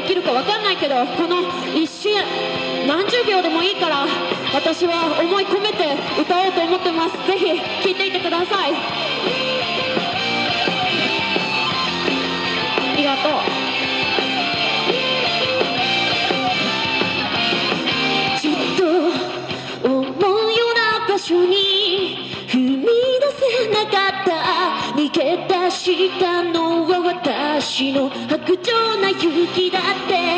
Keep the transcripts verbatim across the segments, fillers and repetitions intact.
起きるか分かんないけど、この一瞬何十秒でもいいから私は思い込めて歌おうと思ってます。ぜひ聴いていてください。ありがとう。ちょっと思うような場所に踏み出せなかった、逃げ出したのは私の白状な勇気だって、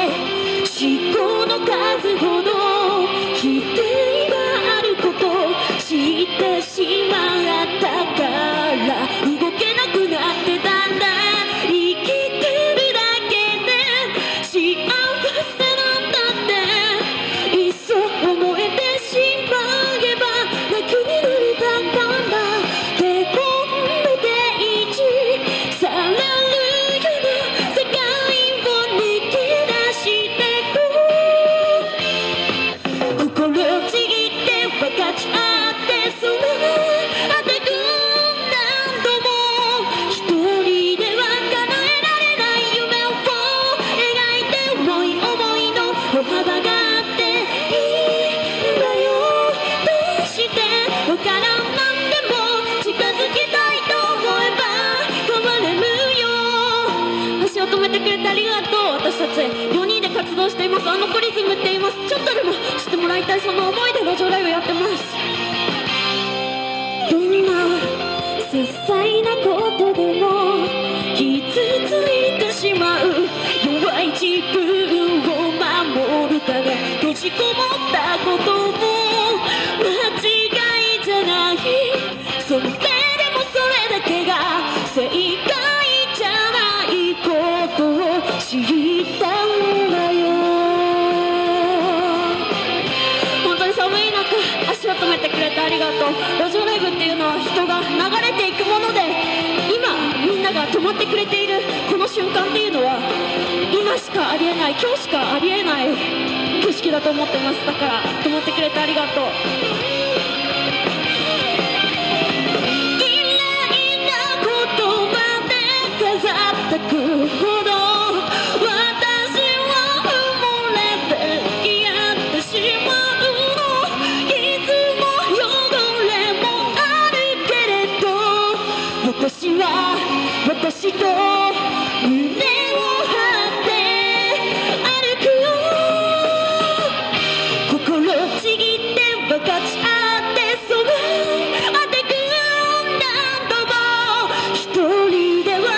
思考の数ほど否定があること知ってしまったから動けなくなってたんだ。生きてるだけで幸せなんだって、いっそ思えてしまえば楽になれたんだ。でこんなページさらる止めてくれてありがとう。私たちよにんで活動しています。あのコリズムって言います。ちょっとでも知ってもらいたい、その思いで路上ライブやってます。どんな些細なことでも傷ついてしまう弱い自分を守るため閉じこもったことも間違いじゃない。それでもそれだけが正解知ったんだよ。本当に寒い中足を止めてくれてありがとう。路上ライブっていうのは人が流れていくもので、今みんなが止まってくれているこの瞬間っていうのは今しかありえない、今日しかありえない景色だと思ってます。だから止まってくれてありがとう。たくほど私は埋もれて消えてしまうの。傷も汚れもあるけれど私は私と胸を張って歩くよ。心ちぎって分かち合ってそのあてく何度も一人では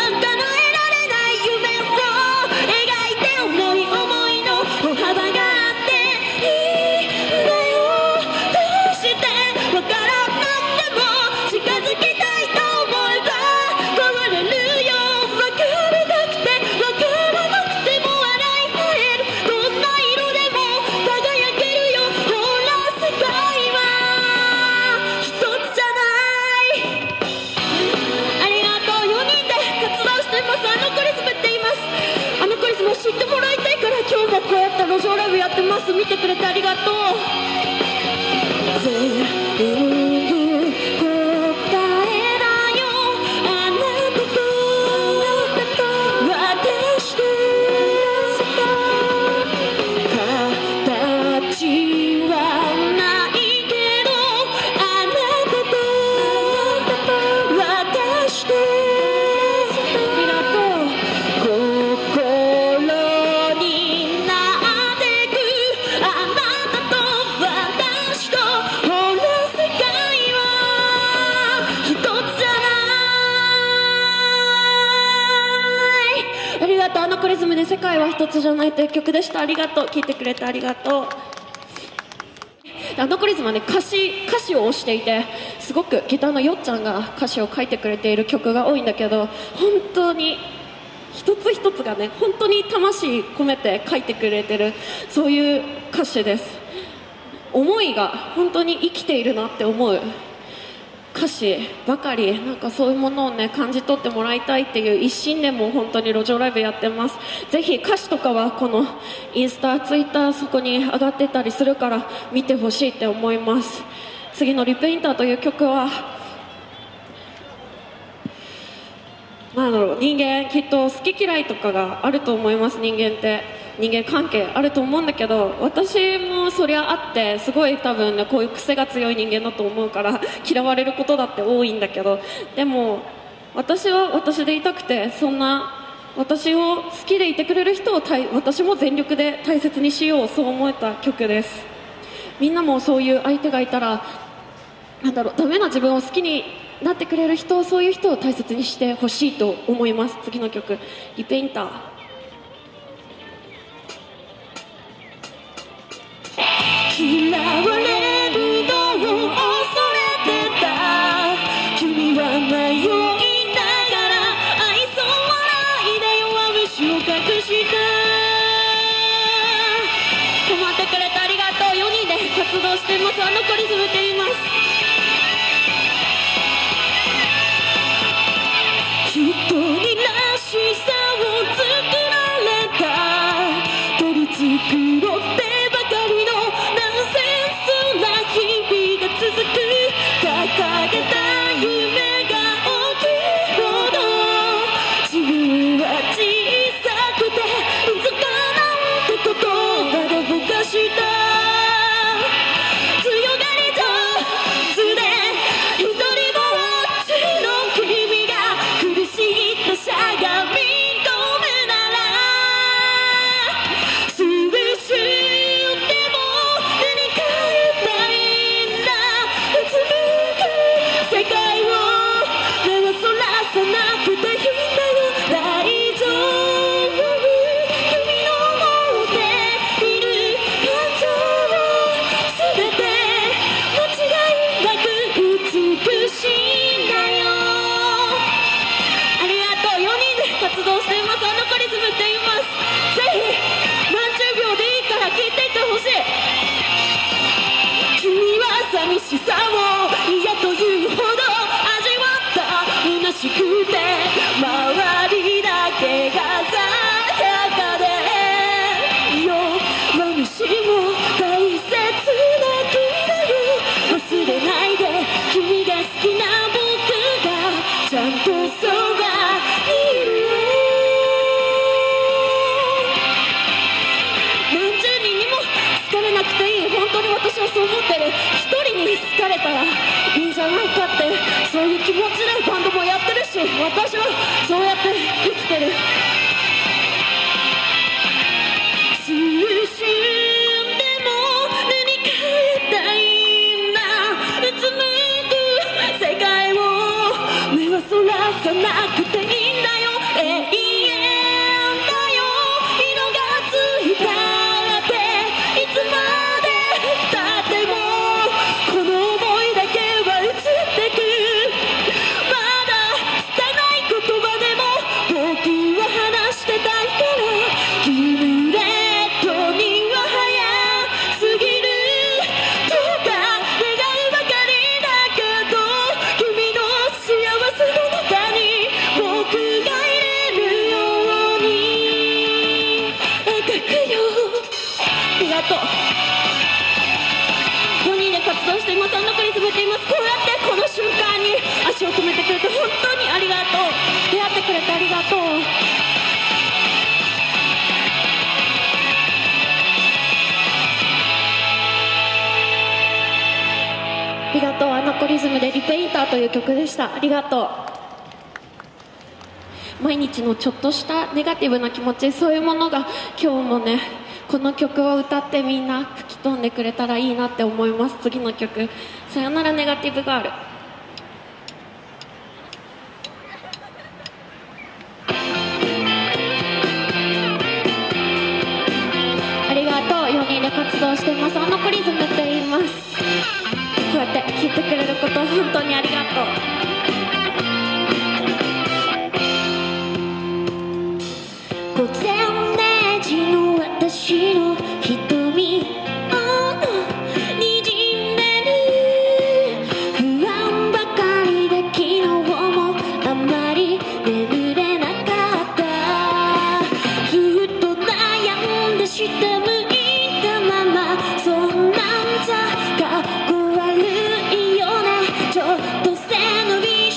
路上ライブやってます。見てくれてありがとう。全部答えだよ、あなたと私と形はないけどあなたと私とありがとう。あのコリズムで世界は一つじゃないという曲でした。ありがとう。聴いてくれてありがとう。あのコリズムはね、歌詞歌詞を押していて、すごくギターのよっちゃんが歌詞を書いてくれている曲が多いんだけど、本当に一つ一つがね、本当に魂込めて書いてくれてる、そういう歌詞です。思いが本当に生きているなって思う歌詞ばかり、なんかそういうものをね感じ取ってもらいたいっていう一心でも本当に路上ライブやってます。ぜひ歌詞とかはこのインスタ、ツイッターそこに上がってたりするから見てほしいって思います。次のリペインターという曲はなんだろう、人間きっと好き嫌いとかがあると思います。人間って人間関係あると思うんだけど、私もそりゃあって、すごい多分ねこういう癖が強い人間だと思うから嫌われることだって多いんだけど、でも私は私でいたくて、そんな私を好きでいてくれる人を私も全力で大切にしよう、そう思えた曲です。みんなもそういう相手がいたら、なんだろう、ダメな自分を好きになってくれる人、そういう人を大切にしてほしいと思います。次の曲、リペインター。 嫌われるのを恐れてた君は迷いながら愛想笑いで弱虫を隠した止まってくれてありがとう。よにんで活動してます。あの子リズムって言います。一人らしさを作られた取り繕ってばかりのナンセンスな日々が続く掲げた夢が大きいほど自分は小さくていつかなんて言葉でぼかした強がり上手で一人ぼっちの君が苦しいとしゃがみ込むならすべしでも手に変えたいんだうつむく世界を目はそらさなくていいんだよ大丈夫君の持っている感情を全て間違いなく美しいんだよ。ありがとう。よにんで活動しています。あの子リズムって言います。ぜひ何十秒でいいから聴いていってほしい。君は寂しさを嫌というほど味わった虚しくて周りだけが鮮やかで弱虫も大切な君だよ。忘れないで君が好きな僕がちゃんとそばにいるよ。何十人にも好かれなくていい、本当に私はそう思ってる。一人に好かれたらいいんじゃないかって、そういう気持ちでバンドもやってるし、私はそうやって生きてる。一瞬でも塗り替えたいんだうつむく世界を目はそらさなくていいんだよ。永遠だよ色がついたっていつまでたってもこの想いだけは移ってく。まだ拙い言葉でも僕は話してたいからギムレットには早すぎるとか願うばかりだけど君の幸せの中に僕がいれるように描くよ。ありがとう。よにんで活動しています。あの子リズムって言います。こうやってこの瞬間に足を止めてくれて本当にありがとう。出会ってくれてありがとう。ありがとう。あの子リズムでリペインターという曲でした。ありがとう。毎日のちょっとしたネガティブな気持ち、そういうものが今日もねこの曲を歌ってみんな吹き飛んでくれたらいいなって思います。次の曲、さよならネガティブガール。ありがとう。よにんで活動してます。あの子リズムって言います。こうやって聴いてくれること本当にありがとう。午前れいじの私の瞳にじんでる不安ばかりで昨日もあまり眠れなかった。ずっと悩んで下向いたままそんなんじゃかっこ悪いよね。ちょっと背伸び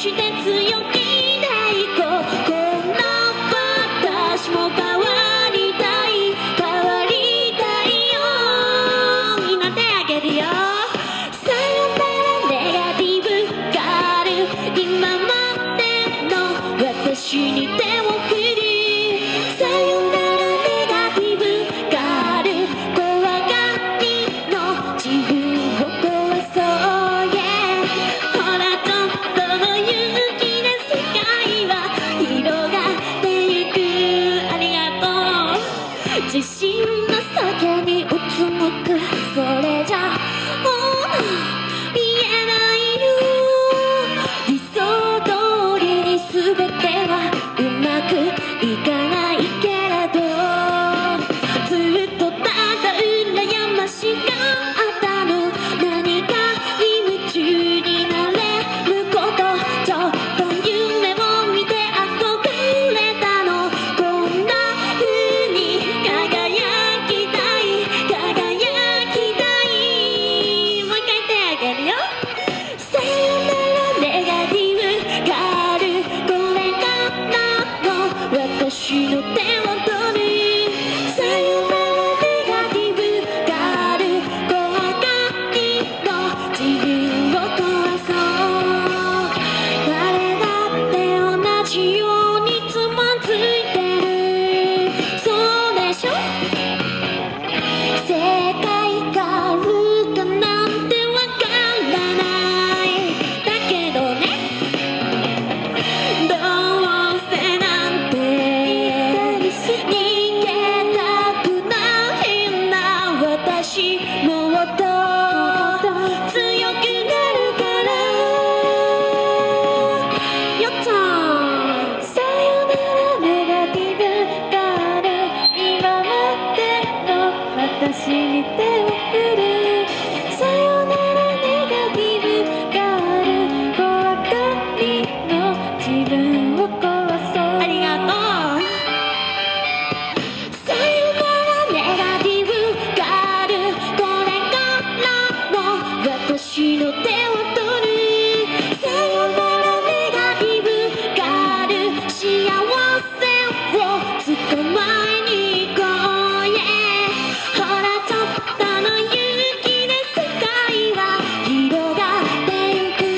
君の手を取るさよならネガティブがある幸せを捕まえに行こう、yeah、ほらちょっとの勇気で世界は広がってゆく、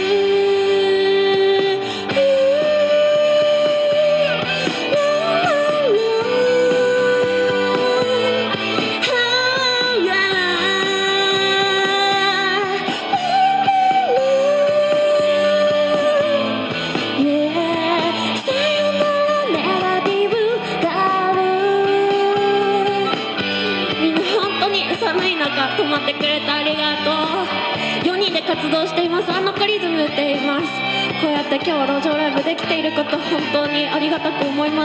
寒い中泊まってくれてありがとう。よにんで活動していますアノコリズムって言います。こうやって今日路上ライブできていること本当にありがたく思います。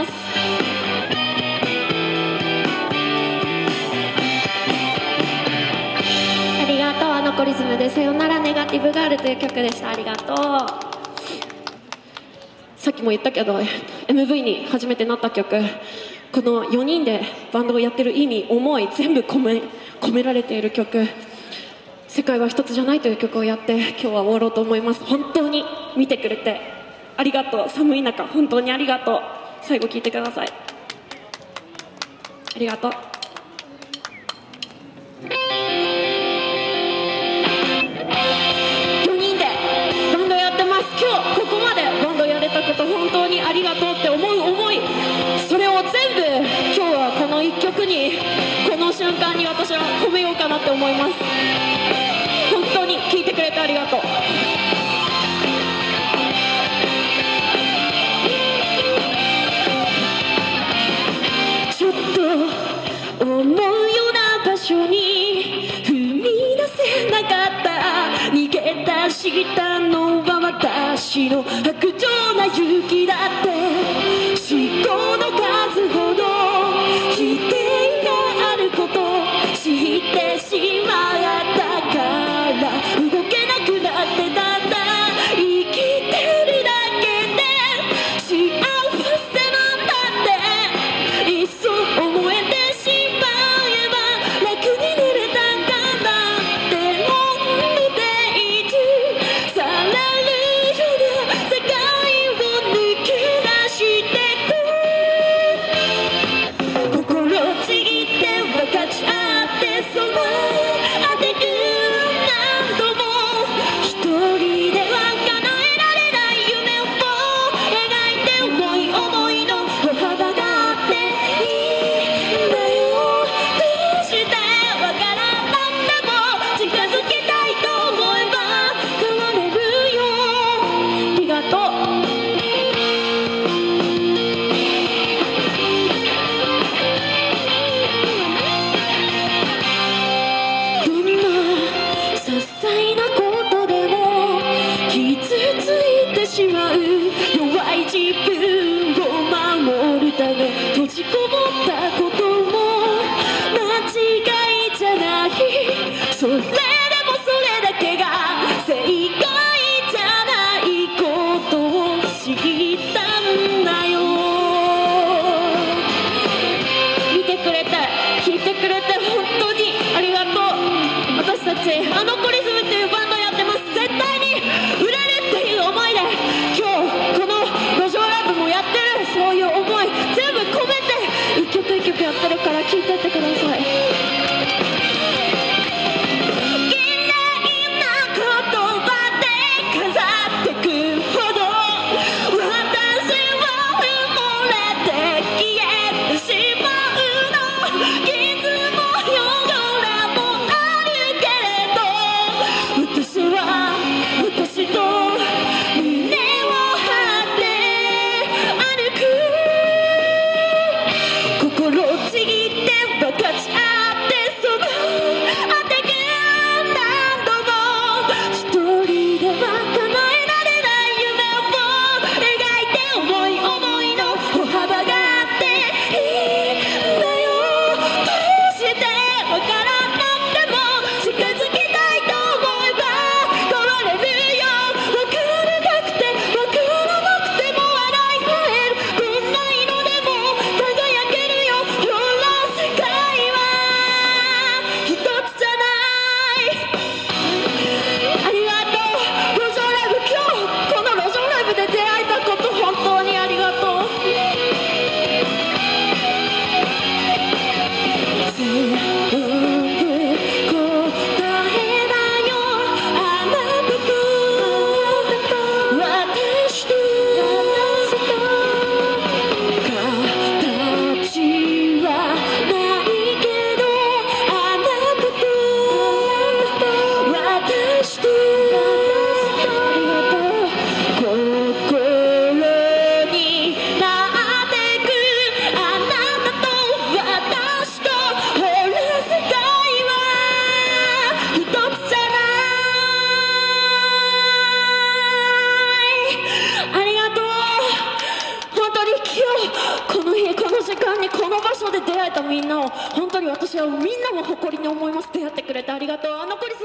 ありがとう。アノコリズムでさよならネガティブガールという曲でした。ありがとう。さっきも言ったけど エムブイ に初めてなった曲、このよにんでバンドをやってる意味思い全部込め込められている曲、世界は一つじゃないという曲をやって今日は終わろうと思います。本当に見てくれてありがとう。寒い中本当にありがとう。最後聴いてください。ありがとう。よにんでバンドやってます。今日ここまでバンドやれたこと本当にありがとうって思う思い、それを全部今日はこのいっきょくにこの瞬間に私は込めようかなって思います。本当に聴いてくれてありがとう。ちょっと思うような場所に踏み出せなかった、逃げ出したのは私の白状な勇気だって、思考の数ほど否定があること知ってしまったから、動けなくなってたんだ。生きてるだけで幸せなんだって、いっそ思えてしまえば楽になれたんだって思っている。さらるような世界を抜け出して心ちぎって分かち合ってその当てる何度も一人では叶えられない夢を描いて思い思いの歩幅があっていいんだよ。どうしてわからなくても近づきたいと思えば変われるよ。ありがとう。どんな些細なことでも傷ついてしまう弱い自分を守るため閉じこもったことも間違いじゃない。それでもそれだけが正解じゃないことを知ったんだよ。見てくれて聞いてくれて本当にありがとう。私たちアノコリズムっていうバンドやってます。絶対に売れるっていう思いで今日この路上ライブもやってる。そういう思い全部込めて一曲一曲えたみんなを本当に私はみんなも誇りに思います。出会ってくれてありがとう。残り